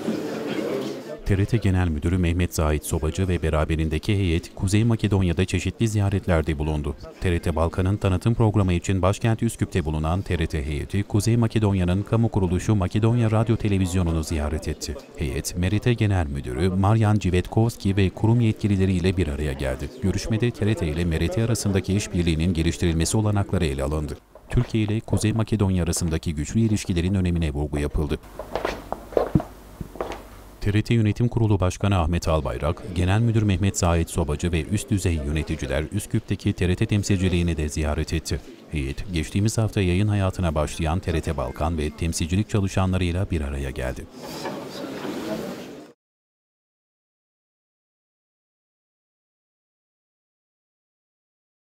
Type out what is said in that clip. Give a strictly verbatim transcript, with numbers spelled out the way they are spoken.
T R T Genel Müdürü Mehmet Zahit Sobacı ve beraberindeki heyet Kuzey Makedonya'da çeşitli ziyaretlerde bulundu. T R T Balkan'ın tanıtım programı için başkent Üsküp'te bulunan T R T heyeti Kuzey Makedonya'nın kamu kuruluşu Makedonya Radyo Televizyonu'nu ziyaret etti. Heyet, M R T Genel Müdürü Marjan Civetkovski ve kurum yetkilileriyle bir araya geldi. Görüşmede T R T ile M R T arasındaki işbirliğinin geliştirilmesi olanakları ele alındı. Türkiye ile Kuzey Makedonya arasındaki güçlü ilişkilerin önemine vurgu yapıldı. T R T Yönetim Kurulu Başkanı Ahmet Albayrak, Genel Müdür Mehmet Zahit Sobacı ve üst düzey yöneticiler Üsküp'teki T R T temsilciliğini de ziyaret etti. Heyet, geçtiğimiz hafta yayın hayatına başlayan T R T Balkan ve temsilcilik çalışanlarıyla bir araya geldi.